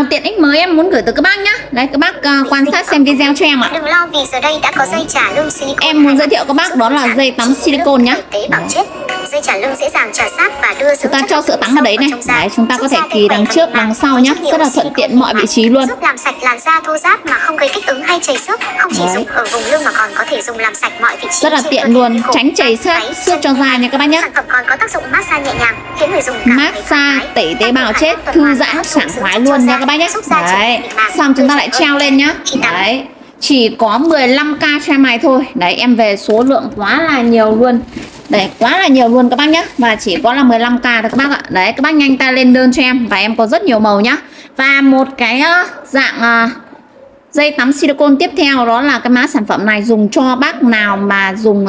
một tiện ích mới em muốn gửi tới các bác nhá. Đấy các bác quan sát xem video cho em ạ. Đừng lo vì giờ đây đã có dây trả lưng silicone. Em muốn giới thiệu các bác đó là dây tắm silicone nhá. Tế bào chết. Dây trả lưng dễ dàng trả sát và đưa chúng ta cho sữa tắm vào đấy này. Đấy, chúng ta có thể kì đằng trước đằng sau nhá, rất là thuận tiện mọi vị trí luôn. Giúp làm sạch làn da thô ráp mà không gây kích ứng hay chảy xước. Không chỉ dùng ở vùng lưng mà còn có thể dùng làm sạch mọi vị trí. Rất là tiện luôn, tránh chảy xước cho da nha các bác nhé. Sản phẩm còn có tác dụng massage nhẹ nhàng, khiến người dùng massage tẩy tế bào chết, thư giãn sảng khoái luôn nha các bác nhé. Đấy, xong chúng ta lại treo lên nhá. Đấy, chỉ có 15k cho em này thôi. Đấy, em về số lượng quá là nhiều luôn. Đấy, quá là nhiều luôn các bác nhé. Và chỉ có là 15k thôi các bác ạ. Đấy, các bác nhanh tay lên đơn cho em. Và em có rất nhiều màu nhá. Và một cái dạng dây tắm silicone tiếp theo đó là cái mã sản phẩm này dùng cho bác nào mà dùng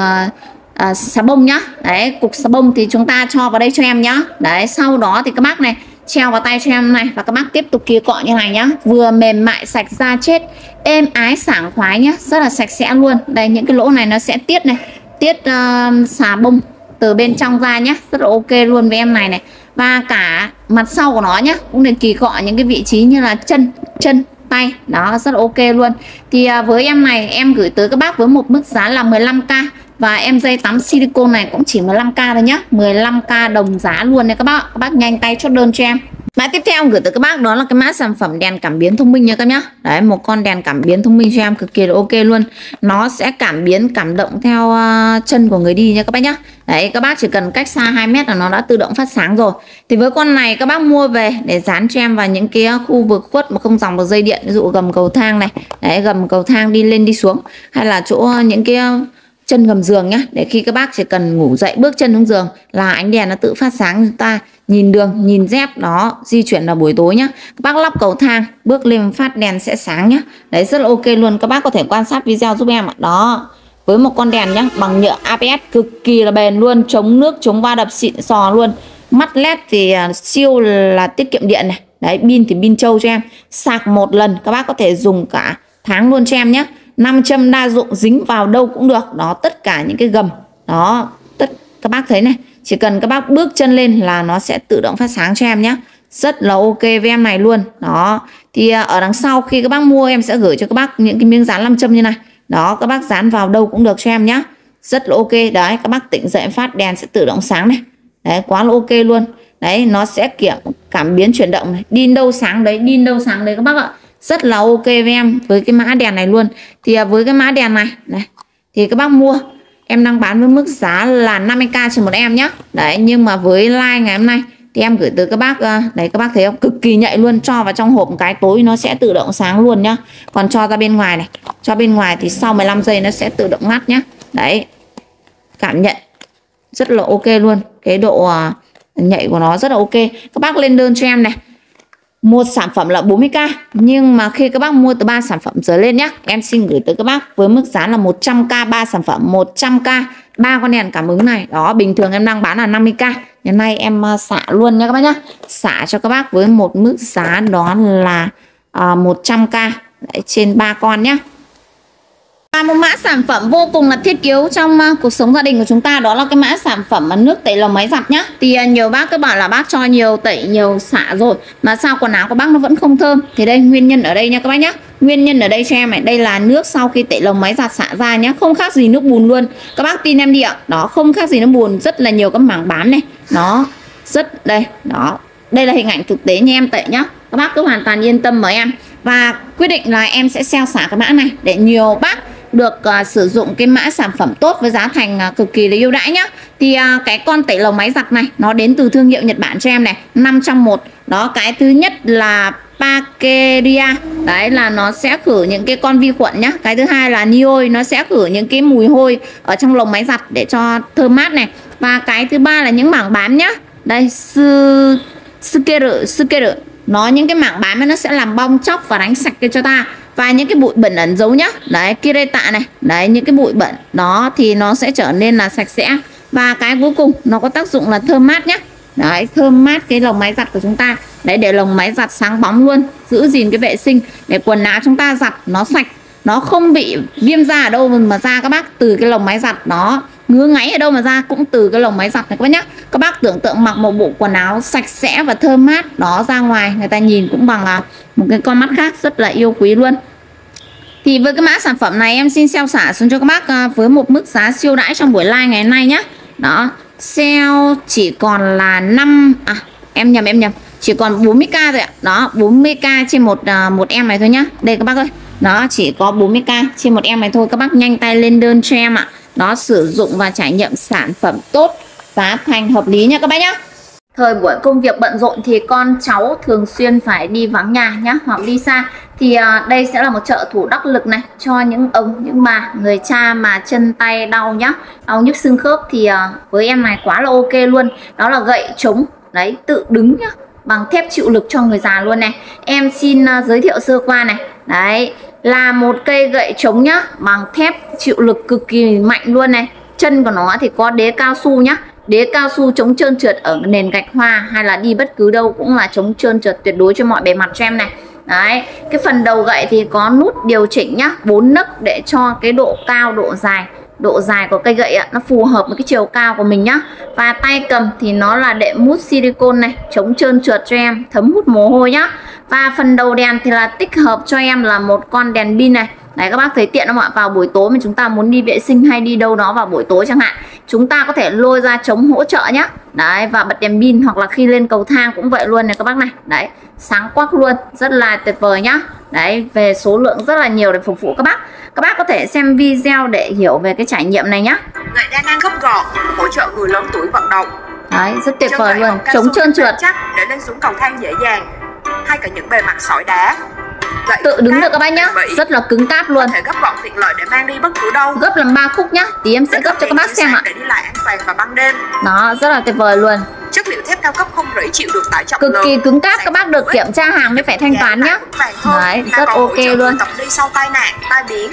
xà bông nhá. Đấy, cục xà bông thì chúng ta cho vào đây cho em nhá. Đấy, sau đó thì các bác này treo vào tay cho em này. Và các bác tiếp tục kia cọ như này nhá. Vừa mềm mại sạch da chết, êm ái sảng khoái nhá. Rất là sạch sẽ luôn. Đây, những cái lỗ này nó sẽ tiết này, tiết xà bông từ bên trong ra nhá. Rất là ok luôn với em này này. Và cả mặt sau của nó nhá, cũng được kỳ cọ những cái vị trí như là chân tay. Đó, rất là ok luôn. Thì với em này em gửi tới các bác với một mức giá là 15k. Và em dây tắm silicone này cũng chỉ 15k thôi nhá. 15k đồng giá luôn đấy các bác. Các bác nhanh tay chốt đơn cho em. Mã tiếp theo em gửi tới các bác đó là cái mã sản phẩm đèn cảm biến thông minh nha các nhá. Đấy, một con đèn cảm biến thông minh cho em cực kỳ là ok luôn. Nó sẽ cảm biến cảm động theo chân của người đi nha các bác nhá. Đấy, các bác chỉ cần cách xa 2 mét là nó đã tự động phát sáng rồi. Thì với con này các bác mua về để dán cho em vào những cái khu vực khuất mà không dòng vào dây điện, ví dụ gầm cầu thang này. Đấy, gầm cầu thang đi lên đi xuống, hay là chỗ những cái chân gầm giường nhá, để khi các bác chỉ cần ngủ dậy bước chân xuống giường là ánh đèn nó tự phát sáng, chúng ta nhìn đường nhìn dép đó, di chuyển vào buổi tối nhá. Các bác lắp cầu thang bước lên phát đèn sẽ sáng nhá. Đấy, rất là ok luôn. Các bác có thể quan sát video giúp em ạ. Đó, với một con đèn nhá, bằng nhựa ABS cực kỳ là bền luôn, chống nước chống va đập xịn sò luôn. Mắt led thì siêu là tiết kiệm điện này. Đấy, pin thì pin trâu cho em, sạc một lần các bác có thể dùng cả tháng luôn cho em nhé. 5 châm đa dụng, dính vào đâu cũng được. Đó, tất cả những cái gầm đó, các bác thấy này, chỉ cần các bác bước chân lên là nó sẽ tự động phát sáng cho em nhé. Rất là ok với em này luôn. Đó, thì ở đằng sau khi các bác mua em sẽ gửi cho các bác những cái miếng dán 5 châm như này. Đó, các bác dán vào đâu cũng được cho em nhé. Rất là ok. Đấy, các bác tỉnh dậy phát đèn sẽ tự động sáng này. Đấy, quá là ok luôn. Đấy, nó sẽ cảm biến chuyển động này, đi đâu sáng đấy, đi đâu sáng đấy các bác ạ. Rất là ok với em với cái mã đèn này luôn. Thì với cái mã đèn này thì các bác mua em đang bán với mức giá là 50k cho một em nhé. Đấy, nhưng mà với like ngày hôm nay thì em gửi tới các bác, đấy các bác thấy không, cực kỳ nhạy luôn. Cho vào trong hộp một cái tối nó sẽ tự động sáng luôn nhá. Còn cho ra bên ngoài này, cho bên ngoài thì sau 15 giây nó sẽ tự động ngắt nhá. Đấy, cảm nhận rất là ok luôn. Cái độ nhạy của nó rất là ok. Các bác lên đơn cho em này. Một sản phẩm là 40k, nhưng mà khi các bác mua từ 3 sản phẩm trở lên nhá, em xin gửi tới các bác với mức giá là 100k 3 sản phẩm, 100k 3 con đèn cảm ứng này. Đó, bình thường em đang bán là 50k. Hôm nay em xả luôn nha các bác nhá. Xả cho các bác với một mức giá đó là 100k. Đấy, trên 3 con nhá. Và một mã sản phẩm vô cùng là thiết yếu trong cuộc sống gia đình của chúng ta, đó là cái mã sản phẩm nước tẩy lồng máy giặt nhá. Thì nhiều bác cứ bảo là bác cho nhiều tẩy nhiều xả rồi mà sao quần áo của bác nó vẫn không thơm. Thì đây nguyên nhân ở đây nha các bác nhá. Nguyên nhân ở đây cho em này, đây là nước sau khi tẩy lồng máy giặt xả ra nhá, không khác gì nước bùn luôn. Các bác tin em đi ạ. Đó, không khác gì nước bùn, rất là nhiều các mảng bám này. Nó rất đây, đó. Đây là hình ảnh thực tế nha em tẩy nhá. Các bác cứ hoàn toàn yên tâm với em. Và quyết định là em sẽ sale xả cái mã này để nhiều bác được sử dụng cái mã sản phẩm tốt với giá thành cực kỳ là ưu đãi nhá. Thì cái con tẩy lồng máy giặt này nó đến từ thương hiệu Nhật Bản cho em này, 5 trong 1. Đó, cái thứ nhất là Pakeria. Đấy là nó sẽ khử những cái con vi khuẩn nhá. Cái thứ hai là Nioi, nó sẽ khử những cái mùi hôi ở trong lồng máy giặt để cho thơm mát này. Và cái thứ ba là những mảng bám nhá. Đây, Sukeru. Nó những cái mảng bám ấy nó sẽ làm bong chóc và đánh sạch cho ta. Và những cái bụi bẩn ẩn giấu nhá. Đấy, Kireta này. Đấy, những cái bụi bẩn đó thì nó sẽ trở nên là sạch sẽ. Và cái cuối cùng nó có tác dụng là thơm mát nhá. Đấy, thơm mát cái lồng máy giặt của chúng ta. Đấy, để lồng máy giặt sáng bóng luôn, giữ gìn cái vệ sinh để quần áo chúng ta giặt nó sạch, nó không bị viêm da ở đâu mà ra các bác, từ cái lồng máy giặt đó ngứa ngáy ở đâu mà ra, cũng từ cái lồng máy giặt này các bác nhá. Các bác tưởng tượng mặc một bộ quần áo sạch sẽ và thơm mát đó, ra ngoài người ta nhìn cũng bằng là một cái con mắt khác, rất là yêu quý luôn. Thì với cái mã sản phẩm này em xin sale xả xuống cho các bác với một mức giá siêu đãi trong buổi live ngày hôm nay nhá. Đó, sale chỉ còn là em nhầm, chỉ còn 40k rồi ạ. Đó, 40k trên một em này thôi nhá. Đây các bác ơi, nó chỉ có 40k trên một em này thôi. Các bác nhanh tay lên đơn cho em ạ. Đó, sử dụng và trải nghiệm sản phẩm tốt, giá thành hợp lý nha các bác nhá. Thời buổi công việc bận rộn thì con cháu thường xuyên phải đi vắng nhà nhá, hoặc đi xa. Thì đây sẽ là một trợ thủ đắc lực này cho những ông, những bà, người cha mà chân tay đau nhá, đau nhức xương khớp thì với em này quá là ok luôn. Đó là gậy chống, đấy, tự đứng nhá, bằng thép chịu lực cho người già luôn này. Em xin giới thiệu sơ qua này. Đấy, là một cây gậy chống nhá, bằng thép chịu lực cực kỳ mạnh luôn này. Chân của nó thì có đế cao su nhá. Đế cao su chống trơn trượt ở nền gạch hoa hay là đi bất cứ đâu cũng là chống trơn trượt tuyệt đối cho mọi bề mặt cho em này. Đấy, cái phần đầu gậy thì có nút điều chỉnh nhá, 4 nấc để cho cái độ cao, độ dài của cây gậy nó phù hợp với cái chiều cao của mình nhá. Và tay cầm thì nó là đệm mút silicone này, chống trơn trượt cho em, thấm hút mồ hôi nhá. Và phần đầu đèn thì là tích hợp cho em là một con đèn pin này. Đấy, các bác thấy tiện không ạ? Vào buổi tối mà chúng ta muốn đi vệ sinh hay đi đâu đó vào buổi tối chẳng hạn, chúng ta có thể lôi ra chống hỗ trợ nhá. Đấy, và bật đèn pin, hoặc là khi lên cầu thang cũng vậy luôn này các bác này. Đấy, sáng quắc luôn, rất là tuyệt vời nhá. Đấy, về số lượng rất là nhiều để phục vụ các bác. Các bác có thể xem video để hiểu về cái trải nghiệm này nhá. Gậy đa năng gấp gọn, hỗ trợ người lớn tuổi vận động. Đấy, rất tuyệt vời luôn, chống trơn trượt chắc để lên xuống cầu thang dễ dàng, hay cả những bề mặt sỏi đá. Gậy tự đứng được các bác nhá, rất là cứng cáp luôn. Có thể gấp gọn tiện lợi để mang đi bất cứ đâu. Gấp làm 3 khúc nhá, tí em sẽ gấp cho các bác xem ạ. Để đi lại an toàn vào ban đêm. Đó, rất là tuyệt vời luôn. Chất liệu thép cao cấp không rỉ, chịu được tải trọng cực kỳ cứng cáp, các bác được kiểm tra hàng mới phải thanh toán nhá. Đấy, rất ok luôn. Tập đi sau tai nạn, tai biến.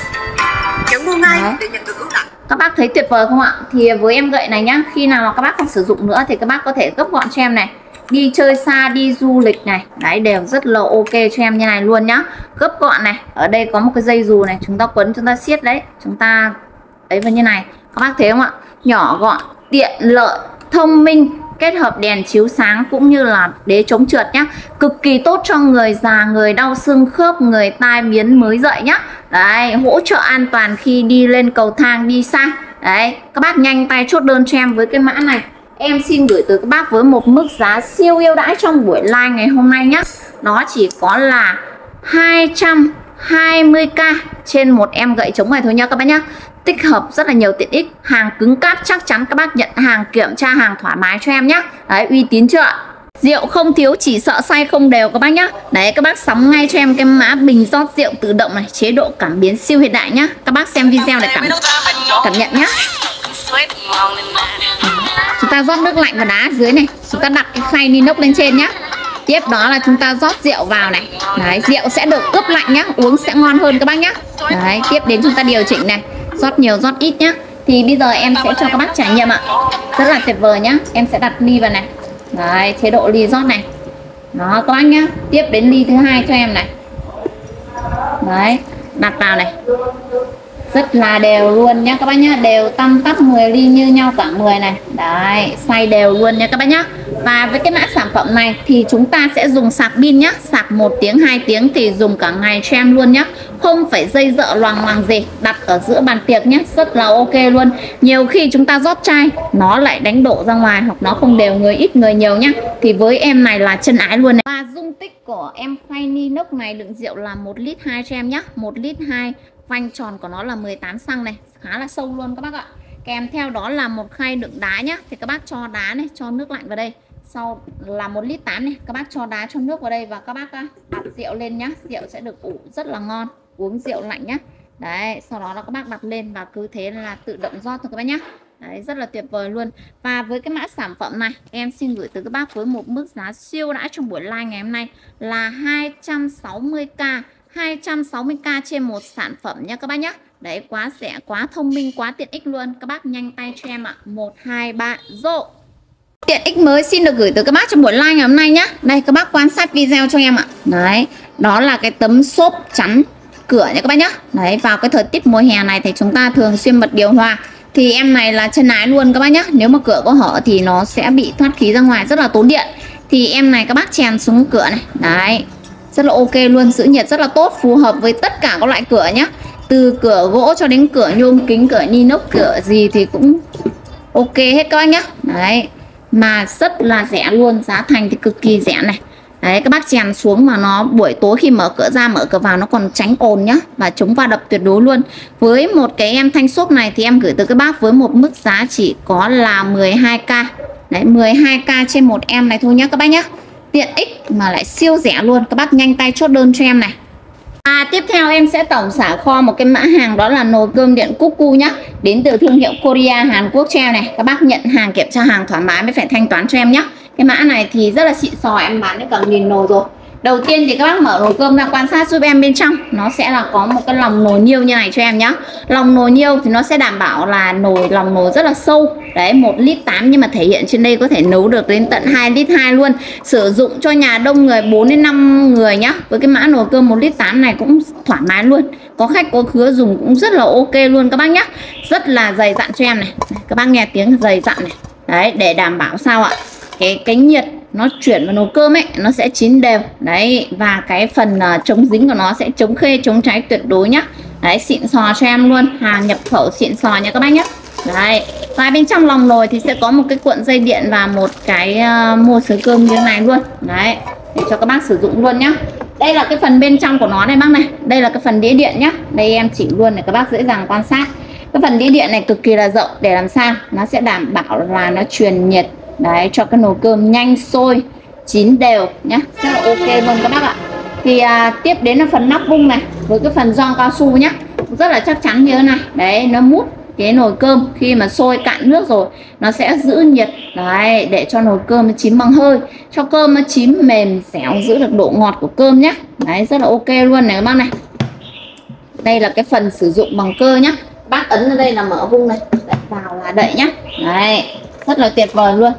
Nhấn mua ngay để nhận được ưu đãi. Các bác thấy tuyệt vời không ạ? Thì với em gậy này nhá, khi nào mà các bác không sử dụng nữa thì các bác có thể gấp gọn cho em này. Đi chơi xa, đi du lịch này, đấy, đều rất là ok cho em như này luôn nhá. Gấp gọn này, ở đây có một cái dây dù này, chúng ta quấn, chúng ta siết đấy, chúng ta ấy vào như này. Các bác thấy không ạ? Nhỏ gọn, tiện lợi, thông minh, kết hợp đèn chiếu sáng cũng như là đế chống trượt nhá. Cực kỳ tốt cho người già, người đau xương khớp, người tai biến mới dậy nhá. Đấy, hỗ trợ an toàn khi đi lên cầu thang, đi xa. Đấy, các bác nhanh tay chốt đơn cho em với cái mã này. Em xin gửi tới các bác với một mức giá siêu ưu đãi trong buổi live ngày hôm nay nhé. Nó chỉ có là 220k trên một em gậy chống này thôi nha các bác nhé. Tích hợp rất là nhiều tiện ích, hàng cứng cáp chắc chắn các bác nhận hàng, kiểm tra hàng thoải mái cho em nhé. Đấy, uy tín chưa ạ? Rượu không thiếu, chỉ sợ xay không đều các bác nhá. Đấy, các bác sắm ngay cho em cái mã bình rót rượu tự động này, chế độ cảm biến siêu hiện đại nhá. Các bác xem video để cảm nhận nhá. Chúng ta rót nước lạnh vào đá dưới này, chúng ta đặt cái khay inox lên trên nhá. Tiếp đó là chúng ta rót rượu vào này. Đấy, rượu sẽ được ướp lạnh nhá, uống sẽ ngon hơn các bác nhá. Đấy, tiếp đến chúng ta điều chỉnh này, rót nhiều rót ít nhá. Thì bây giờ em sẽ cho các bác trải nghiệm ạ. Rất là tuyệt vời nhá. Em sẽ đặt ly vào này. Đấy, chế độ ly rót này. Đó các bác nhá. Tiếp đến ly thứ hai cho em này. Đấy, đặt vào này. Rất là đều luôn nhá các bác nhá. Đều tăm tắp 10 ly như nhau cả 10 này. Đấy, xay đều luôn nha các bác nhá. Và với cái mã sản phẩm này thì chúng ta sẽ dùng sạc pin nhá. Sạc 1 tiếng 2 tiếng thì dùng cả ngày cho em luôn nhá. Không phải dây dợ loằng ngoằng gì. Đặt ở giữa bàn tiệc nhá. Rất là ok luôn. Nhiều khi chúng ta rót chai nó lại đánh đổ ra ngoài, hoặc nó không đều, người ít người nhiều nhá. Thì với em này là chân ái luôn này. Và dung tích của em khay inox này đựng rượu là 1,2 lít cho em nhá. 1,2 lít. Vành tròn của nó là 18 xăng này, khá là sâu luôn các bác ạ. Kèm theo đó là một khay đựng đá nhá. Thì các bác cho đá này, cho nước lạnh vào đây. Sau là 1,8 lít này, các bác cho đá cho nước vào đây và các bác đặt rượu lên nhá. Rượu sẽ được ủ rất là ngon, uống rượu lạnh nhá. Đấy, sau đó là các bác đặt lên và cứ thế là tự động rót thôi các bác nhá. Đấy, rất là tuyệt vời luôn. Và với cái mã sản phẩm này em xin gửi tới các bác với một mức giá siêu đãi trong buổi live ngày hôm nay là 260k. 260k trên một sản phẩm nha các bác nhé. Đấy, quá rẻ, quá thông minh, quá tiện ích luôn. Các bác nhanh tay cho em ạ. 1, 2, 3, rộ. Tiện ích mới xin được gửi tới các bác trong buổi live ngày hôm nay nhé. Đây, các bác quan sát video cho em ạ. Đấy, đó là cái tấm xốp chắn cửa nha các bác nhé. Đấy, vào cái thời tiết mùa hè này thì chúng ta thường xuyên bật điều hòa thì em này là chân ái luôn các bác nhá. Nếu mà cửa có hở thì nó sẽ bị thoát khí ra ngoài, rất là tốn điện. Thì em này các bác chèn xuống cửa này. Đấy, rất là ok luôn, giữ nhiệt rất là tốt, phù hợp với tất cả các loại cửa nhá. Từ cửa gỗ cho đến cửa nhôm kính, cửa inox, cửa gì thì cũng ok hết các bác nhá. Đấy, mà rất là rẻ luôn, giá thành thì cực kỳ rẻ này. Đấy, các bác chèn xuống mà nó buổi tối khi mở cửa ra mở cửa vào nó còn tránh ồn nhá, và chống va đập tuyệt đối luôn. Với một cái em thanh xốp này thì em gửi tới các bác với một mức giá chỉ có là 12k. Đấy, 12k trên một em này thôi nhá các bác nhá. Tiện ích mà lại siêu rẻ luôn, các bác nhanh tay chốt đơn cho em này. Tiếp theo em sẽ tổng xả kho một cái mã hàng, đó là nồi cơm điện Cuckoo nhá, đến từ thương hiệu Korea Hàn Quốc cho em này. Các bác nhận hàng kiểm tra hàng thoải mái mới phải thanh toán cho em nhá. Cái mã này thì rất là xịn sò, em bán được cả 1000 nồi rồi. Đầu tiên thì các bác mở nồi cơm ra quan sát giúp em bên trong, nó sẽ là có một cái lòng nồi niêu như này cho em nhá. Lòng nồi niêu thì nó sẽ đảm bảo là lòng nồi rất là sâu. Đấy, 1,8 lít, nhưng mà thể hiện trên đây có thể nấu được đến tận 2,2 lít luôn. Sử dụng cho nhà đông người 4 đến 5 người nhá. Với cái mã nồi cơm 1,8 lít này cũng thoải mái luôn. Có khách có khứa dùng cũng rất là ok luôn các bác nhá. Rất là dày dặn cho em này. Các bác nghe tiếng dày dặn này. Đấy, để đảm bảo sao ạ? Cái nhiệt nó chuyển vào nồi cơm ấy nó sẽ chín đều. Đấy, và cái phần chống dính của nó sẽ chống khê chống cháy tuyệt đối nhá. Đấy, xịn sò cho em luôn, hàng nhập khẩu xịn sò nha các bác nhé. Đấy, và bên trong lòng nồi thì sẽ có một cái cuộn dây điện và một cái mua sới cơm như thế này luôn. Đấy, để cho các bác sử dụng luôn nhá. Đây là cái phần bên trong của nó này bác này. Đây là cái phần đĩa điện nhá. Đây em chỉ luôn để các bác dễ dàng quan sát. Cái phần đĩa điện này cực kỳ là rộng, để làm sao nó sẽ đảm bảo là nó truyền nhiệt đấy cho cái nồi cơm nhanh sôi chín đều nhá, rất là ok luôn các bác ạ. Thì tiếp đến là phần nắp vung này, với cái phần gioăng cao su nhá, rất là chắc chắn như thế này. Đấy, nó mút cái nồi cơm khi mà sôi cạn nước rồi nó sẽ giữ nhiệt đấy, để cho nồi cơm nó chín bằng hơi, cho cơm nó chín mềm dẻo, giữ được độ ngọt của cơm nhá. Đấy, rất là ok luôn này các bác này. Đây là cái phần sử dụng bằng cơ nhá, bác ấn ở đây là mở vung này, đẩy vào là đậy nhá. Đấy, rất là tuyệt vời luôn.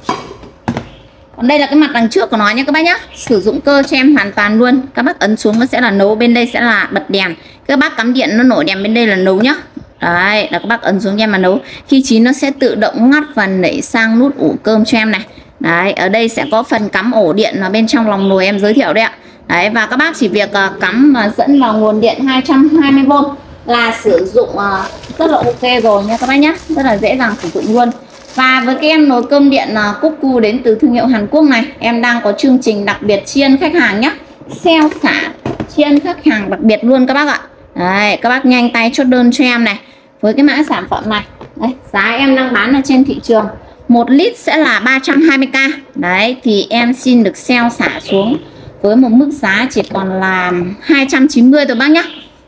Còn đây là cái mặt đằng trước của nó nhé các bác nhá. Sử dụng cơ cho em hoàn toàn luôn. Các bác ấn xuống nó sẽ là nấu, bên đây sẽ là bật đèn. Các bác cắm điện nó nổi đèn bên đây là nấu nhá. Đấy, là các bác ấn xuống cho em mà nấu. Khi chín nó sẽ tự động ngắt và nảy sang nút ủ cơm cho em này. Đấy, ở đây sẽ có phần cắm ổ điện ở bên trong lòng nồi em giới thiệu đấy ạ. Đấy, và các bác chỉ việc cắm và dẫn vào nguồn điện 220V là sử dụng rất là ok rồi nha các bác nhá. Rất là dễ dàng sử dụng luôn. Và với cái em nồi cơm điện Cuckoo đến từ thương hiệu Hàn Quốc này, em đang có chương trình đặc biệt tri ân khách hàng nhé. Sale xả tri ân khách hàng đặc biệt luôn các bác ạ. Đấy, các bác nhanh tay chốt đơn cho em này. Với cái mã sản phẩm này, đấy, giá em đang bán ở trên thị trường 1 lít sẽ là 320k. Đấy, thì em xin được sale xả xuống với một mức giá chỉ còn là 290 thôi bác nhá.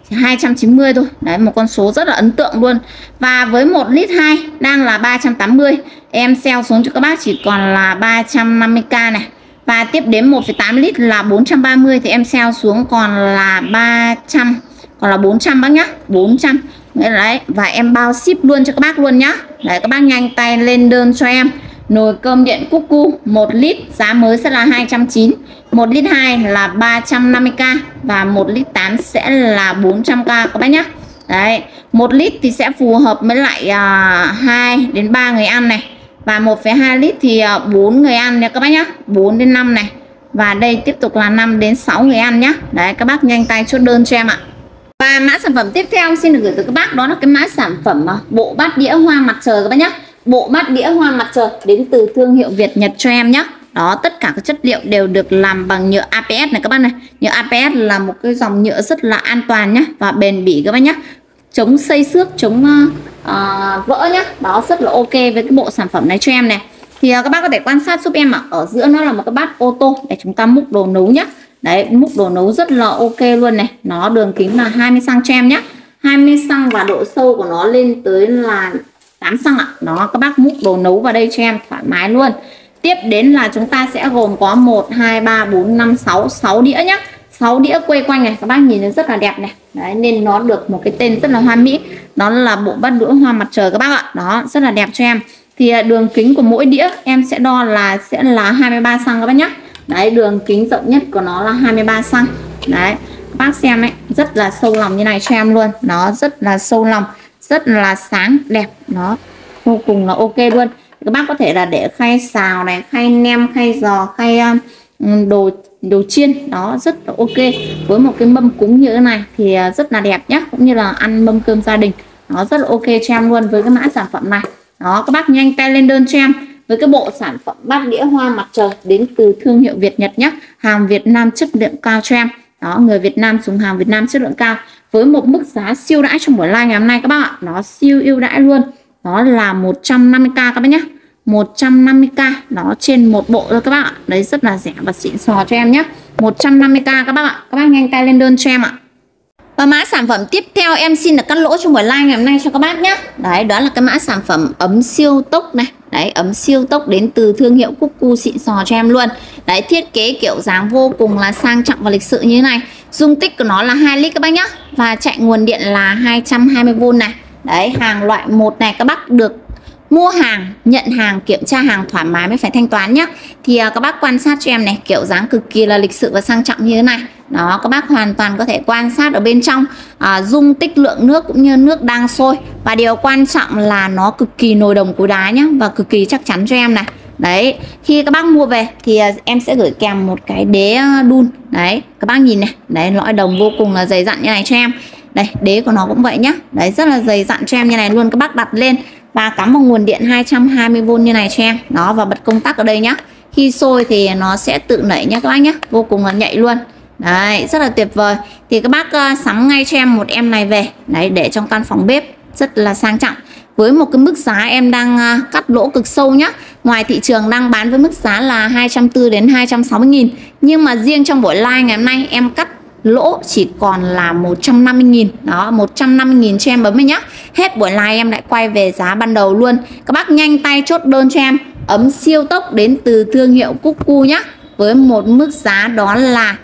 290 thôi. Đấy, một con số rất là ấn tượng luôn. Và với 1,2 lít đang là 380, em sale xuống cho các bác chỉ còn là 350k này. Và tiếp đến 1,8 lít là 430 thì em sale xuống còn là 300, còn là 400 bác nhá. 400. Đấy, và em bao ship luôn cho các bác luôn nhá. Đấy, các bác nhanh tay lên đơn cho em. Nồi cơm điện Cuckoo 1 lít giá mới sẽ là 290, 1,2 lít là 350k và 1,8 lít sẽ là 400k các bác nhá. Đấy, 1 lít thì sẽ phù hợp với lại 2 đến 3 người ăn này. Và 1,2 lít thì 4 người ăn nha các bác nhá, 4 đến 5 này. Và đây tiếp tục là 5 đến 6 người ăn nhá. Đấy, các bác nhanh tay chốt đơn cho em ạ. Và mã sản phẩm tiếp theo xin được gửi tới các bác, đó là cái mã sản phẩm bộ bát đĩa hoa mặt trời các bác nhá. Bộ bát đĩa hoa mặt trời đến từ thương hiệu Việt Nhật cho em nhé. Đó, tất cả các chất liệu đều được làm bằng nhựa APS này các bác này. Nhựa APS là một cái dòng nhựa rất là an toàn nhá và bền bỉ các bác nhé. Chống xây xước, chống vỡ nhá. Đó, rất là ok với cái bộ sản phẩm này cho em này. Thì các bác có thể quan sát giúp em ở giữa nó là một cái bát ô tô để chúng ta múc đồ nấu nhá. Đấy, múc đồ nấu rất là ok luôn này. Nó đường kính là 20 cm cho em nhé. 20 cm và độ sâu của nó lên tới là 8 cm ạ. Đó, các bác múc đồ nấu vào đây cho em thoải mái luôn. Tiếp đến là chúng ta sẽ gồm có 1, 2, 3, 4, 5, 6 đĩa nhá. 6 đĩa quây quanh này, các bác nhìn nó rất là đẹp này. Đấy, nên nó được một cái tên rất là hoa mỹ. Đó là bộ bát đĩa hoa mặt trời các bác ạ. Đó, rất là đẹp cho em. Thì đường kính của mỗi đĩa em sẽ đo là 23 cm các bác nhá. Đấy, đường kính rộng nhất của nó là 23 cm. Đấy, các bác xem ấy, rất là sâu lòng như này cho em luôn. Nó rất là sâu lòng, rất là sáng đẹp, nó vô cùng là ok luôn. Các bác có thể là để khay xào này, khay nem, khay giò, khay đồ chiên, đó rất là ok. Với một cái mâm cúng như thế này thì rất là đẹp nhá, cũng như là ăn mâm cơm gia đình, nó rất là ok cho em luôn với cái mã sản phẩm này. Đó, các bác nhanh tay lên đơn cho em với cái bộ sản phẩm bát đĩa hoa mặt trời đến từ thương hiệu Việt Nhật nhé, hàng Việt Nam chất lượng cao cho em. Đó, người Việt Nam dùng hàng Việt Nam chất lượng cao với một mức giá siêu đãi trong buổi live ngày hôm nay các bác ạ. Nó siêu ưu đãi luôn, đó là 150k các bác nhé, 150k nó trên một bộ thôi các bác ạ. Đấy, rất là rẻ và xịn sò cho em nhé, 150k các bác ạ. Các bác nhanh tay lên đơn cho em ạ. Và mã sản phẩm tiếp theo em xin được cắt lỗ trong buổi live ngày hôm nay cho các bác nhé. Đấy, đó là cái mã sản phẩm ấm siêu tốc này. Đấy, ấm siêu tốc đến từ thương hiệu Cuckoo xịn sò cho em luôn. Đấy, thiết kế kiểu dáng vô cùng là sang trọng và lịch sự như thế này. Dung tích của nó là 2 lít các bác nhé. Và chạy nguồn điện là 220V này. Đấy, hàng loại 1 này các bác được mua hàng, nhận hàng, kiểm tra hàng thoải mái mới phải thanh toán nhé. Thì các bác quan sát cho em này, kiểu dáng cực kỳ là lịch sự và sang trọng như thế này. Đó, các bác hoàn toàn có thể quan sát ở bên trong dung tích lượng nước cũng như nước đang sôi. Và điều quan trọng là nó cực kỳ nồi đồng cối đá nhé, và cực kỳ chắc chắn cho em này. Đấy, khi các bác mua về thì em sẽ gửi kèm một cái đế đun. Đấy, các bác nhìn này, đấy, lõi đồng vô cùng là dày dặn như này cho em. Đây, đế của nó cũng vậy nhá. Đấy, rất là dày dặn cho em như này luôn. Các bác đặt lên và cắm vào nguồn điện 220V như này cho em. Đó, và bật công tắc ở đây nhá. Khi sôi thì nó sẽ tự nảy nhá các bác nhá, vô cùng là nhạy luôn. Đấy, rất là tuyệt vời. Thì các bác sắm ngay cho em một em này về. Đấy, để trong căn phòng bếp rất là sang trọng. Với một cái mức giá em đang cắt lỗ cực sâu nhá. Ngoài thị trường đang bán với mức giá là 240 đến 260.000. Nhưng mà riêng trong buổi live ngày hôm nay em cắt lỗ chỉ còn là 150.000. Đó, 150.000 cho em bấm nhá. Hết buổi live em lại quay về giá ban đầu luôn. Các bác nhanh tay chốt đơn cho em ấm siêu tốc đến từ thương hiệu Cuckoo nhá, với một mức giá đó là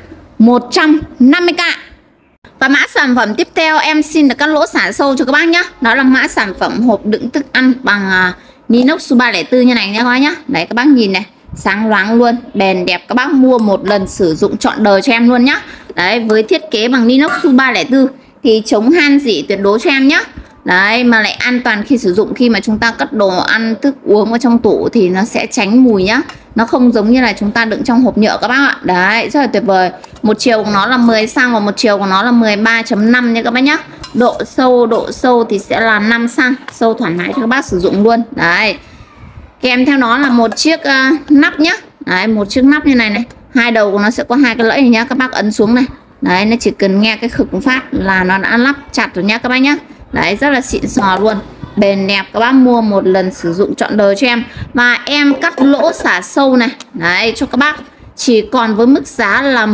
150k. Và mã sản phẩm tiếp theo em xin được cắt lỗ xả sâu cho các bác nhá. Đó là mã sản phẩm hộp đựng thức ăn bằng inox Su 304 như này nha các bác nhá. Đấy, các bác nhìn này, sáng loáng luôn, bền đẹp, các bác mua một lần sử dụng trọn đời cho em luôn nhá. Đấy, với thiết kế bằng inox Su 304 thì chống han rỉ tuyệt đối cho em nhá. Đấy, mà lại an toàn khi sử dụng. Khi mà chúng ta cất đồ ăn thức uống ở trong tủ thì nó sẽ tránh mùi nhá. Nó không giống như là chúng ta đựng trong hộp nhựa các bác ạ. Đấy, rất là tuyệt vời. Một chiều của nó là 10 xăng và một chiều của nó là 13.5 nha các bác nhá. Độ sâu thì sẽ là 5 xăng, sâu thoải mái cho các bác sử dụng luôn. Đấy, kèm theo nó là một chiếc nắp nhá. Đấy, một chiếc nắp như này này. Hai đầu của nó sẽ có hai cái lẫy này nhá, các bác ấn xuống này. Đấy, nó chỉ cần nghe cái khực phát là nó đã lắp chặt rồi nhá các bác nhá. Đấy, rất là xịn sò luôn, bền đẹp, các bác mua một lần sử dụng trọn đời cho em. Và em cắt lỗ xả sâu này, đấy, cho các bác chỉ còn với mức giá là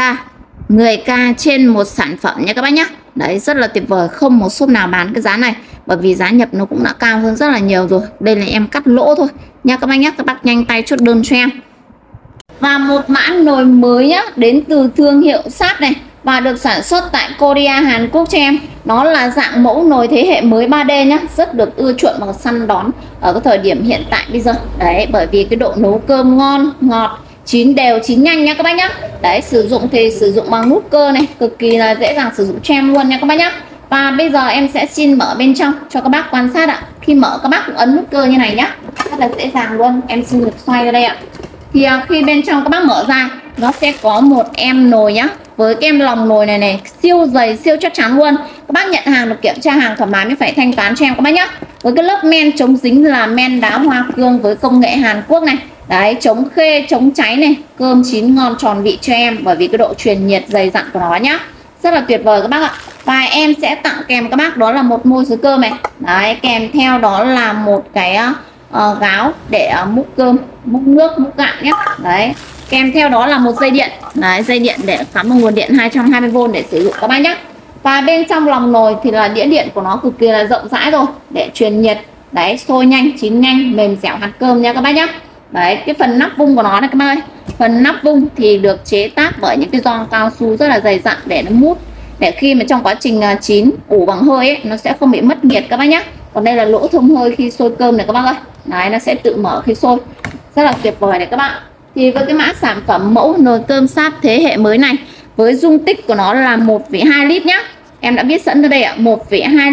10k trên một sản phẩm nha các bác nhá. Đấy, rất là tuyệt vời, không một shop nào bán cái giá này, bởi vì giá nhập nó cũng đã cao hơn rất là nhiều rồi. Đây là em cắt lỗ thôi nha các bác nhá. Các bác nhanh tay chốt đơn cho em. Và một mã nồi mới nhá, đến từ thương hiệu Sharp này, và được sản xuất tại Korea, Hàn Quốc cho em. Nó là dạng mẫu nồi thế hệ mới 3D nhá, rất được ưa chuộng và săn đón ở cái thời điểm hiện tại bây giờ. Đấy, bởi vì cái độ nấu cơm ngon, ngọt, chín đều, chín nhanh nha các bác nhá. Đấy, sử dụng thì sử dụng bằng nút cơ này, cực kỳ là dễ dàng sử dụng cho em luôn nha các bác nhá. Và bây giờ em sẽ xin mở bên trong cho các bác quan sát ạ. Khi mở các bác cũng ấn nút cơ như này nhá, rất là dễ dàng luôn. Em xin được xoay ra đây ạ. Thì khi bên trong các bác mở ra, nó sẽ có một em nồi nhá. Với cái em lòng nồi này này, siêu dày, siêu chắc chắn luôn. Các bác nhận hàng được kiểm tra hàng thoải mái mới phải thanh toán cho em các bác nhá. Với cái lớp men chống dính là men đá hoa cương với công nghệ Hàn Quốc này. Đấy, chống khê, chống cháy này, cơm chín ngon tròn vị cho em, bởi vì cái độ truyền nhiệt dày dặn của nó nhá. Rất là tuyệt vời các bác ạ. Và em sẽ tặng kèm các bác đó là một môi xứ cơm này. Đấy, kèm theo đó là một cái gáo để múc cơm, múc nước, múc gạo nhé. Đấy, kèm theo đó là một dây điện. Đấy, dây điện để cắm vào nguồn điện 220V để sử dụng các bác nhé. Và bên trong lòng nồi thì là đĩa điện của nó cực kỳ là rộng rãi rồi, để truyền nhiệt. Đấy, sôi nhanh, chín nhanh, mềm dẻo hạt cơm nha các bác nhé. Đấy, cái phần nắp vung của nó này các bác ơi. Phần nắp vung thì được chế tác bởi những cái gioăng cao su rất là dày dặn để nó mút, để khi mà trong quá trình chín ủ bằng hơi ấy, nó sẽ không bị mất nhiệt các bác nhé. Còn đây là lỗ thông hơi khi sôi cơm này các bác ơi. Đấy, nó sẽ tự mở khi sôi, rất là tuyệt vời này các bạn. Thì với cái mã sản phẩm mẫu nồi cơm Sharp thế hệ mới này, với dung tích của nó là 1,2 lít nhá. Em đã viết sẵn ở đây ạ, 1,2 lít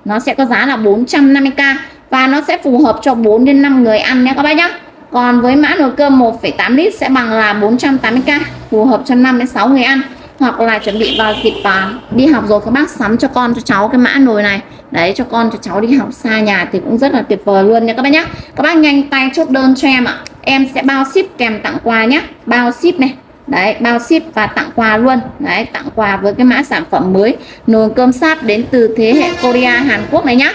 nó sẽ có giá là 450k và nó sẽ phù hợp cho 4 đến 5 người ăn nhé các bác nhá. Còn với mã nồi cơm 1,8 lít sẽ bằng là 480k, phù hợp cho 5 đến 6 người ăn. Hoặc là chuẩn bị vào dịp đi học rồi các bác sắm cho con cho cháu cái mã nồi này. Đấy, cho con cho cháu đi học xa nhà thì cũng rất là tuyệt vời luôn nha các bác nhé. Các bác nhanh tay chốt đơn cho em ạ. Em sẽ bao ship kèm tặng quà nhé. Bao ship này. Đấy, bao ship và tặng quà luôn. Đấy, tặng quà với cái mã sản phẩm mới nồi cơm sáp đến từ thế hệ Korea Hàn Quốc này nhá.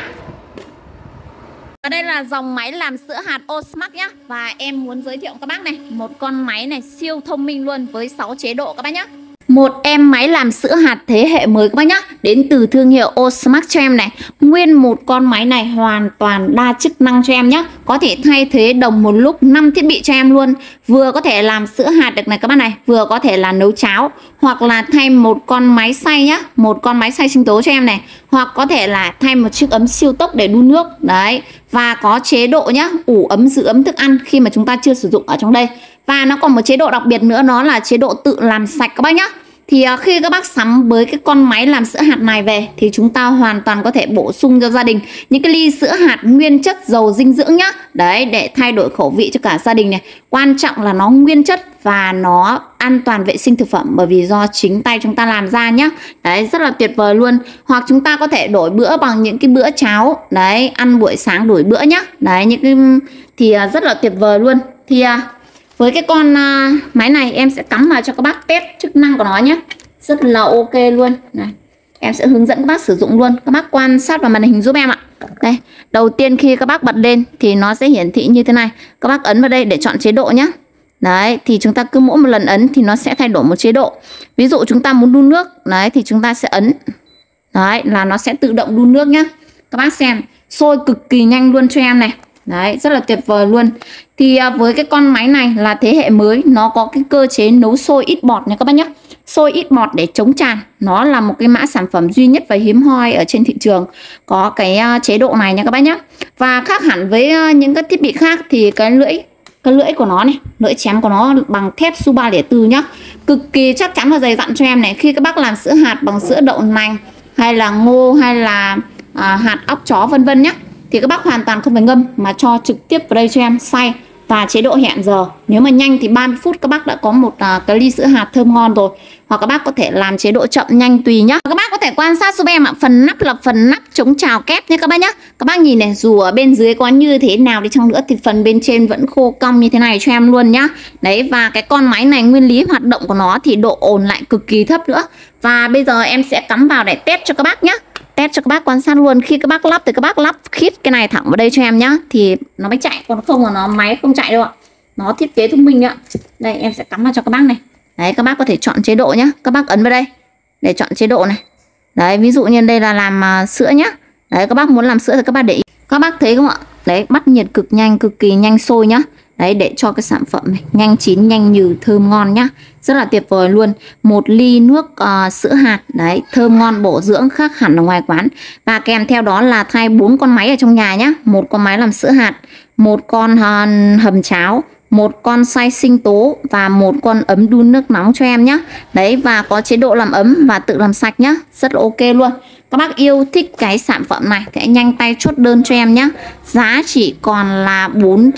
Và đây là dòng máy làm sữa hạt Osmax nhá. Và em muốn giới thiệu các bác này, một con máy này siêu thông minh luôn với 6 chế độ các bác nhá. Một em máy làm sữa hạt thế hệ mới các bác nhá, đến từ thương hiệu Osmax cho em này. Nguyên một con máy này hoàn toàn đa chức năng cho em nhá. Có thể thay thế đồng một lúc 5 thiết bị cho em luôn. Vừa có thể làm sữa hạt được này các bác này, vừa có thể là nấu cháo, hoặc là thay một con máy xay nhá, một con máy xay sinh tố cho em này, hoặc có thể là thay một chiếc ấm siêu tốc để đun nước. Đấy, và có chế độ nhá, ủ ấm giữ ấm thức ăn khi mà chúng ta chưa sử dụng ở trong đây. Và nó còn một chế độ đặc biệt nữa, nó là chế độ tự làm sạch các bác nhá. Thì khi các bác sắm với cái con máy làm sữa hạt này về thì chúng ta hoàn toàn có thể bổ sung cho gia đình những cái ly sữa hạt nguyên chất giàu dinh dưỡng nhá. Đấy, để thay đổi khẩu vị cho cả gia đình này. Quan trọng là nó nguyên chất và nó an toàn vệ sinh thực phẩm, bởi vì do chính tay chúng ta làm ra nhá. Đấy, rất là tuyệt vời luôn. Hoặc chúng ta có thể đổi bữa bằng những cái bữa cháo. Đấy, ăn buổi sáng đổi bữa nhá. Đấy, những cái thì rất là tuyệt vời luôn. Thì với cái con máy này em sẽ cắm vào cho các bác test chức năng của nó nhé. Rất là ok luôn. Này, em sẽ hướng dẫn các bác sử dụng luôn. Các bác quan sát vào màn hình giúp em ạ. Đây, đầu tiên khi các bác bật lên thì nó sẽ hiển thị như thế này. Các bác ấn vào đây để chọn chế độ nhé. Đấy, thì chúng ta cứ mỗi một lần ấn thì nó sẽ thay đổi một chế độ. Ví dụ chúng ta muốn đun nước, đấy thì chúng ta sẽ ấn. Đấy, là nó sẽ tự động đun nước nhá. Các bác xem, sôi cực kỳ nhanh luôn cho em này. Đấy, rất là tuyệt vời luôn. Thì với cái con máy này là thế hệ mới, nó có cái cơ chế nấu sôi ít bọt nha các bác nhé. Sôi ít bọt để chống tràn. Nó là một cái mã sản phẩm duy nhất và hiếm hoi ở trên thị trường có cái chế độ này nha các bác nhé. Và khác hẳn với những cái thiết bị khác thì cái lưỡi của nó này, lưỡi chém của nó bằng thép Su 304 nhá. Cực kỳ chắc chắn và dày dặn cho em này. Khi các bác làm sữa hạt bằng sữa đậu nành hay là ngô hay là hạt óc chó vân vân nhá, thì các bác hoàn toàn không phải ngâm mà cho trực tiếp vào đây cho em xay. Và chế độ hẹn giờ, nếu mà nhanh thì 30 phút các bác đã có một cái ly sữa hạt thơm ngon rồi. Hoặc các bác có thể làm chế độ chậm nhanh tùy nhá. Các bác có thể quan sát giúp em ạ, phần nắp là phần nắp chống trào kép nhé các bác nhá. Các bác nhìn này, dù ở bên dưới có như thế nào đi chăng nữa thì phần bên trên vẫn khô cong như thế này cho em luôn nhá. Đấy, và cái con máy này nguyên lý hoạt động của nó thì độ ồn lại cực kỳ thấp nữa. Và bây giờ em sẽ cắm vào để test cho các bác nhá. Test cho các bác quan sát luôn. Khi các bác lắp thì các bác lắp khít cái này thẳng vào đây cho em nhá, thì nó mới chạy, còn không là nó máy không chạy đâu ạ. Nó thiết kế thông minh ạ. Đây em sẽ cắm vào cho các bác này. Đấy, các bác có thể chọn chế độ nhá. Các bác ấn vào đây để chọn chế độ này. Đấy, ví dụ như đây là làm sữa nhá. Đấy, các bác muốn làm sữa thì các bác để ý. Các bác thấy không ạ? Đấy, bắt nhiệt cực kỳ nhanh sôi nhá. Đấy, để cho cái sản phẩm này nhanh chín, nhanh nhừ, thơm ngon nhá. Rất là tuyệt vời luôn. Một ly nước sữa hạt, đấy, thơm ngon bổ dưỡng khác hẳn ở ngoài quán. Và kèm theo đó là thay 4 con máy ở trong nhà nhá. Một con máy làm sữa hạt, một con hầm cháo, một con xay sinh tố và một con ấm đun nước nóng cho em nhá. Đấy, và có chế độ làm ấm và tự làm sạch nhá. Rất là ok luôn. Các bác yêu thích cái sản phẩm này thì hãy nhanh tay chốt đơn cho em nhé. Giá chỉ còn là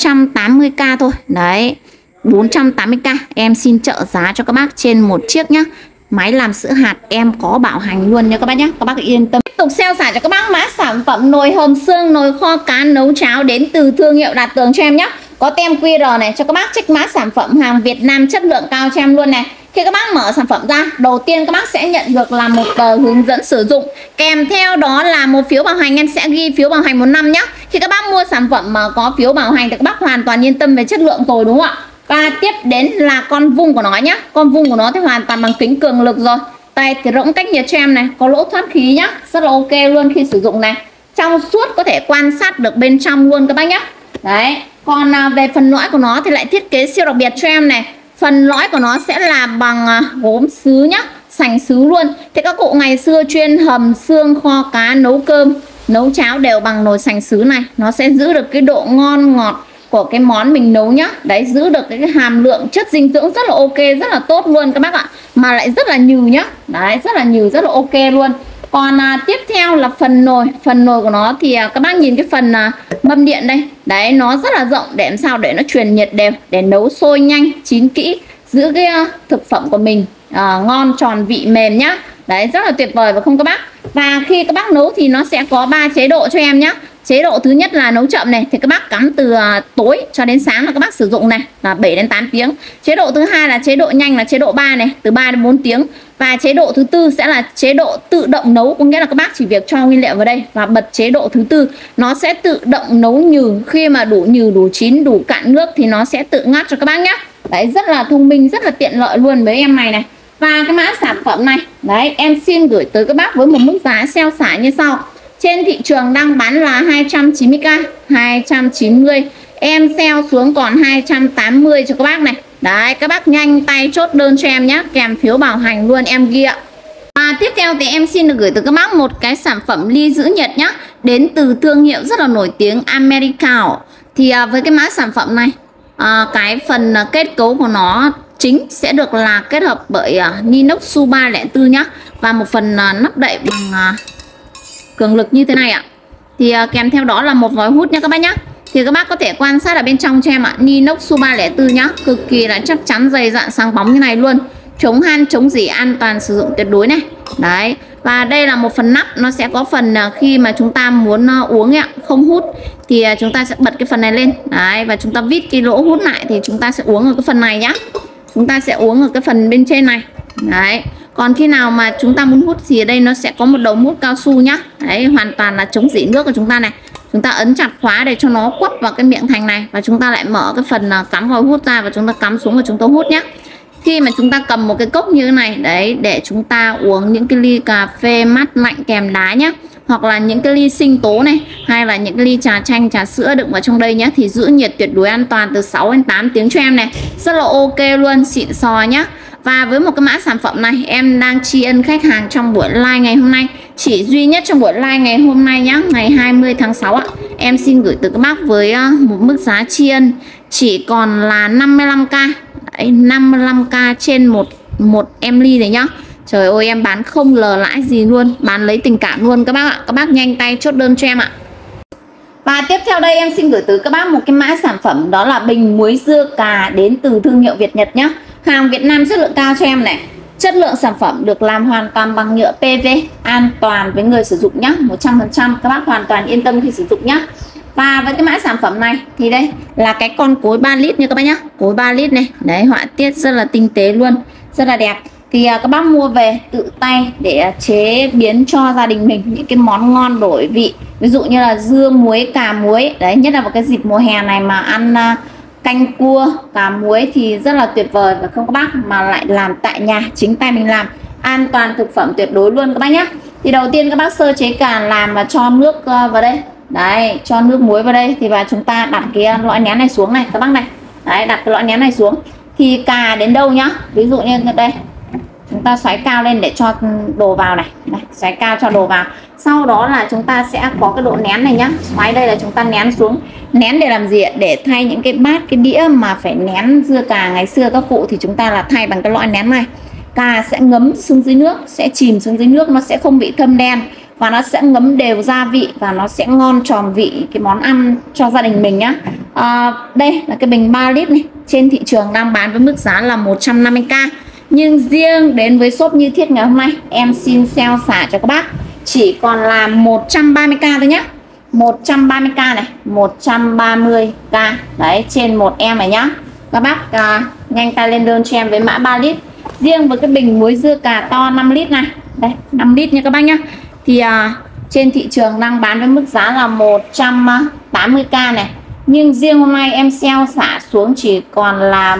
480k thôi. Đấy, 480k. Em xin trợ giá cho các bác trên một chiếc nhá. Máy làm sữa hạt em có bảo hành luôn nha các bác nhé. Các bác yên tâm. Tiếp tục sale xả cho các bác mã sản phẩm nồi hầm xương, nồi kho cá nấu cháo đến từ thương hiệu Đạt Tường cho em nhé. Có tem QR này cho các bác check mã sản phẩm hàng Việt Nam chất lượng cao cho em luôn này. Khi các bác mở sản phẩm ra, đầu tiên các bác sẽ nhận được là một tờ hướng dẫn sử dụng. Kèm theo đó là một phiếu bảo hành, em sẽ ghi phiếu bảo hành 1 năm nhé. Khi các bác mua sản phẩm mà có phiếu bảo hành thì các bác hoàn toàn yên tâm về chất lượng rồi đúng không ạ? Và tiếp đến là con vung của nó nhá. Con vung của nó thì hoàn toàn bằng kính cường lực rồi. Tay thì rỗng cách nhiệt cho em này, có lỗ thoát khí nhá. Rất là ok luôn khi sử dụng này. Trong suốt có thể quan sát được bên trong luôn các bác nhé. Đấy, còn về phần lõi của nó thì lại thiết kế siêu đặc biệt cho em này. Phần lõi của nó sẽ là bằng gốm sứ nhá, sành sứ luôn. Thì các cụ ngày xưa chuyên hầm xương, kho cá, nấu cơm, nấu cháo đều bằng nồi sành sứ này. Nó sẽ giữ được cái độ ngon ngọt của cái món mình nấu nhá. Đấy, giữ được cái hàm lượng chất dinh dưỡng rất là ok, rất là tốt luôn các bác ạ. Mà lại rất là nhừ nhá. Đấy, rất là nhừ, rất là ok luôn. Còn tiếp theo là phần nồi. Phần nồi của nó thì các bác nhìn cái phần mâm điện đây. Đấy, nó rất là rộng để làm sao để nó truyền nhiệt đều, để nấu sôi nhanh, chín kỹ, giữ cái thực phẩm của mình ngon, tròn, vị mềm nhá. Đấy, rất là tuyệt vời phải không các bác? Và khi các bác nấu thì nó sẽ có 3 chế độ cho em nhá. Chế độ thứ nhất là nấu chậm này, thì các bác cắm từ tối cho đến sáng là các bác sử dụng này, là 7 đến 8 tiếng. Chế độ thứ hai là chế độ nhanh là chế độ 3 này, từ 3 đến 4 tiếng. Và chế độ thứ tư sẽ là chế độ tự động nấu, có nghĩa là các bác chỉ việc cho nguyên liệu vào đây và bật chế độ thứ tư, nó sẽ tự động nấu nhừ. Khi mà đủ nhừ, đủ chín, đủ cạn nước thì nó sẽ tự ngắt cho các bác nhé. Đấy, rất là thông minh, rất là tiện lợi luôn với em này này. Và cái mã sản phẩm này, đấy, em xin gửi tới các bác với một mức giá xeo xả như sau. Trên thị trường đang bán là 290k, 290. Em sale xuống còn 280 cho các bác này. Đấy, các bác nhanh tay chốt đơn cho em nhé, kèm phiếu bảo hành luôn em ghi ạ. Và tiếp theo thì em xin được gửi tới các bác một cái sản phẩm ly giữ nhiệt nhá, đến từ thương hiệu rất là nổi tiếng Americano. Thì với cái mã sản phẩm này, cái phần kết cấu của nó chính sẽ được là kết hợp bởi inox Su 304 nhá, và một phần nắp đậy bằng cường lực như thế này ạ. Thì kèm theo đó là một vòi hút nha các bác nhá. Thì các bác có thể quan sát ở bên trong cho em ạ, inox Su 304 nhá, cực kỳ là chắc chắn, dày dặn, sáng bóng như này luôn, chống han chống rỉ, an toàn sử dụng tuyệt đối này. Đấy, và đây là một phần nắp, nó sẽ có phần khi mà chúng ta muốn uống ạ, không hút thì chúng ta sẽ bật cái phần này lên. Đấy, và chúng ta vít cái lỗ hút lại thì chúng ta sẽ uống ở cái phần này nhá. Chúng ta sẽ uống ở cái phần bên trên này. Đấy, còn khi nào mà chúng ta muốn hút thì ở đây nó sẽ có một đầu mút cao su nhá. Đấy, hoàn toàn là chống rỉ nước của chúng ta này. Chúng ta ấn chặt khóa để cho nó quắp vào cái miệng thành này, và chúng ta lại mở cái phần cắm vòi hút ra và chúng ta cắm xuống và chúng ta hút nhé. Khi mà chúng ta cầm một cái cốc như thế này, đấy, để chúng ta uống những cái ly cà phê mát lạnh kèm đá nhé, hoặc là những cái ly sinh tố này, hay là những cái ly trà chanh, trà sữa đựng vào trong đây nhé, thì giữ nhiệt tuyệt đối an toàn từ 6 đến 8 tiếng cho em này. Rất là ok luôn, xịn sò nhá. Và với một cái mã sản phẩm này, em đang tri ân khách hàng trong buổi live ngày hôm nay, chỉ duy nhất trong buổi live ngày hôm nay nhá, ngày 20 tháng 6 ạ. Em xin gửi tới các bác với một mức giá tri ân chỉ còn là 55k. Đấy, 55k trên một em ly này nhá. Trời ơi, em bán không lờ lãi gì luôn, bán lấy tình cảm luôn các bác ạ. Các bác nhanh tay chốt đơn cho em ạ. Và tiếp theo đây em xin gửi tới các bác một cái mã sản phẩm, đó là bình muối dưa cà đến từ thương hiệu Việt Nhật nhá. Hàng Việt Nam chất lượng cao cho em này. Chất lượng sản phẩm được làm hoàn toàn bằng nhựa PV, an toàn với người sử dụng nhá, 100%. Các bác hoàn toàn yên tâm khi sử dụng nhá. Và với cái mã sản phẩm này thì đây là cái con cối 3 lít nha các bác nhá. Cối 3 lít này, đấy, họa tiết rất là tinh tế luôn, rất là đẹp. Thì các bác mua về tự tay để chế biến cho gia đình mình những cái món ngon đổi vị, ví dụ như là dưa muối, cà muối. Đấy, nhất là vào cái dịp mùa hè này mà ăn canh cua, cà muối thì rất là tuyệt vời, và không các bác, mà lại làm tại nhà, chính tay mình làm, an toàn thực phẩm tuyệt đối luôn các bác nhé. Thì đầu tiên các bác sơ chế cà làm và cho nước vào đây. Đấy, cho nước muối vào đây thì và chúng ta đặt cái lõi nén này xuống này các bác này. Đấy, đặt cái lõi nén này xuống. Thì cà đến đâu nhá, ví dụ như đây, chúng ta xoáy cao lên để cho đồ vào này. Đây, xoáy cao cho đồ vào. Sau đó là chúng ta sẽ có cái độ nén này nhá. Xoáy đây là chúng ta nén xuống. Nén để làm gì ạ? Để thay những cái bát, cái đĩa mà phải nén dưa cà ngày xưa các cụ thì chúng ta là thay bằng cái lõi nén này. Cà sẽ ngấm xuống dưới nước, sẽ chìm xuống dưới nước, nó sẽ không bị thâm đen, và nó sẽ ngấm đều gia vị và nó sẽ ngon tròn vị cái món ăn cho gia đình mình nhá. Đây là cái bình 3 lít này, trên thị trường đang bán với mức giá là 150k. Nhưng riêng đến với shop Như Thiết ngày hôm nay, em xin sale xả cho các bác chỉ còn là 130k thôi nhá. 130k này, 130k. Đấy, trên một em này nhá. Các bác nhanh tay lên đơn cho em với mã 3 lít. Riêng với cái bình muối dưa cà to 5 lít này, đây 5 lít nha các bác nhá, thì trên thị trường đang bán với mức giá là 180k này. Nhưng riêng hôm nay em sale xả xuống chỉ còn là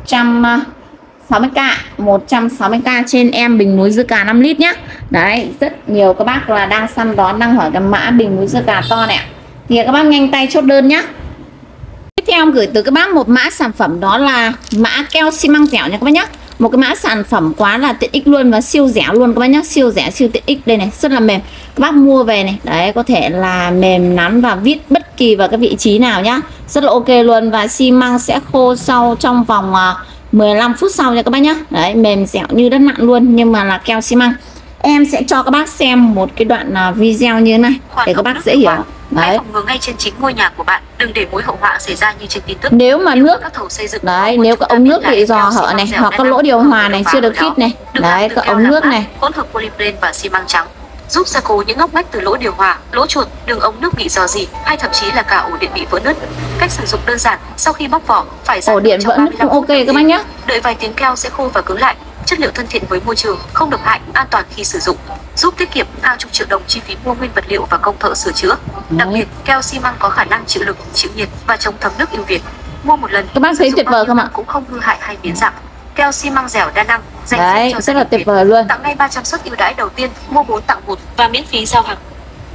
160k. 160k trên em bình muối dưa cà 5 lít nhá. Đấy, rất nhiều các bác là đang săn đón, đang hỏi cái mã bình muối dưa cà to này. Thì các bác nhanh tay chốt đơn nhá. Tiếp theo em gửi tới các bác một mã sản phẩm, đó là mã keo xi măng dẻo nha các bác nhá. Một cái mã sản phẩm quá là tiện ích luôn và siêu rẻ luôn các bác nhá, siêu rẻ, siêu tiện ích. Đây này, rất là mềm. Các bác mua về này, đấy, có thể là mềm nắn và vít bất kỳ vào cái vị trí nào nhá. Rất là ok luôn, và xi măng sẽ khô sau trong vòng 15 phút sau nha các bác nhá. Đấy, mềm dẻo như đất nặng luôn, nhưng mà là keo xi măng. Em sẽ cho các bác xem một cái đoạn video như thế này để các bác dễ hiểu. Hãy phòng ngừa ngay trên chính ngôi nhà của bạn, đừng để mối hậu họa xảy ra như trên tin tức. Nếu mà nước các thầu xây dựng đấy, nếu các ống nước bị rò hở này, hoặc các lỗ điều hòa này chưa được khít này, đấy, các ống nước này, hỗn hợp polypropylene và xi măng trắng giúp gia cố những ngóc ngách từ lỗ điều hòa, lỗ chuột, đường ống nước bị rò rỉ hay thậm chí là cả ổ điện bị vỡ nứt. Cách sử dụng đơn giản, sau khi bóc vỏ phải ổ điện vỡ nứt cũng ok các bác nhé. Đợi vài tiếng keo sẽ khô và cứng lại. Chất liệu thân thiện với môi trường, không độc hại, an toàn khi sử dụng, giúp tiết kiệm hàng chục triệu đồng chi phí mua nguyên vật liệu và công thợ sửa chữa. Đặc biệt, keo xi măng có khả năng chịu lực, chịu nhiệt và chống thấm nước ưu việt. Mua một lần, các bác thấy tuyệt vời không ạ? Cũng không hư hại hay biến dạng. Keo xi măng dẻo đa năng, đấy, cho rất là tuyệt vời luôn. Tặng ngay 300 suất ưu đãi đầu tiên, mua 4 tặng 1 và miễn phí giao hàng.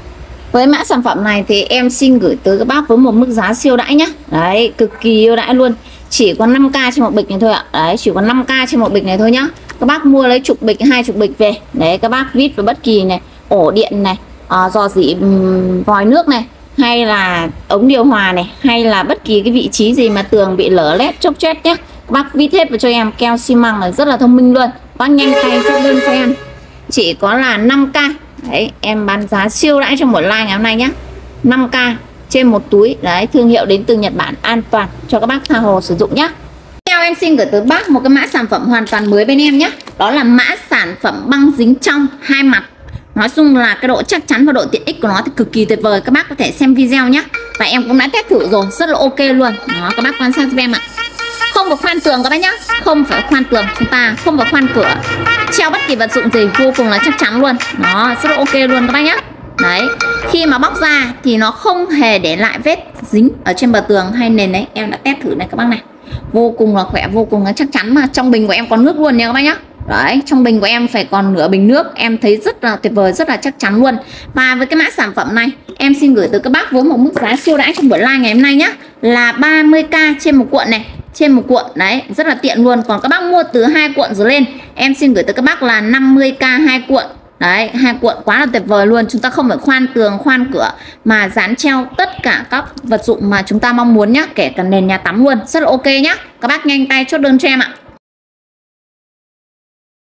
Với mã sản phẩm này thì em xin gửi tới các bác với một mức giá siêu đãi nhá. Đấy, cực kỳ ưu đãi luôn. Chỉ có 5k trên một bịch này thôi ạ. Đấy, chỉ có 5k trên một bịch này thôi nhá. Các bác mua lấy chục bịch, 20 bịch về. Đấy, các bác vít vào bất kỳ này, ổ điện này, rò rỉ vòi nước này, hay là ống điều hòa này, hay là bất kỳ cái vị trí gì mà tường bị lở lét chốc chét nhé. Các bác vít hết vào cho em. Keo xi măng là rất là thông minh luôn. Các bác nhanh tay chốt đơn cho em. Chỉ có là 5k. Đấy, em bán giá siêu đãi trong buổi live ngày hôm nay nhé. 5k trên một túi. Đấy, thương hiệu đến từ Nhật Bản, an toàn cho các bác tha hồ sử dụng nhé. Theo em xin gửi tới bác một cái mã sản phẩm hoàn toàn mới bên em nhé. Đó là mã sản phẩm băng dính trong hai mặt. Nói chung là cái độ chắc chắn và độ tiện ích của nó thì cực kỳ tuyệt vời. Các bác có thể xem video nhé. Và em cũng đã test thử rồi, rất là ok luôn. Đó, các bác quan sát giúp em ạ. Không phải khoan tường các bác nhá, không phải khoan tường, chúng ta không phải khoan cửa, treo bất kỳ vật dụng gì, vô cùng là chắc chắn luôn. Nó rất là ok luôn các bác nhá. Đấy, khi mà bóc ra thì nó không hề để lại vết dính ở trên bờ tường hay nền đấy. Em đã test thử này các bác này, vô cùng là khỏe, vô cùng là chắc chắn. Mà trong bình của em còn nước luôn nha các bác nhá. Đấy, trong bình của em phải còn nửa bình nước. Em thấy rất là tuyệt vời, rất là chắc chắn luôn. Và với cái mã sản phẩm này em xin gửi tới các bác với một mức giá siêu đãi trong buổi live ngày hôm nay nhá, là 30k trên một cuộn này, trên một cuộn. Đấy, rất là tiện luôn. Còn các bác mua từ 2 cuộn trở lên em xin gửi tới các bác là 50k 2 cuộn. Đấy, 2 cuộn quá là tuyệt vời luôn. Chúng ta không phải khoan tường, khoan cửa mà dán treo tất cả các vật dụng mà chúng ta mong muốn nhá, kể cả nền nhà tắm luôn. Rất là ok nhá. Các bác nhanh tay chốt đơn cho em ạ.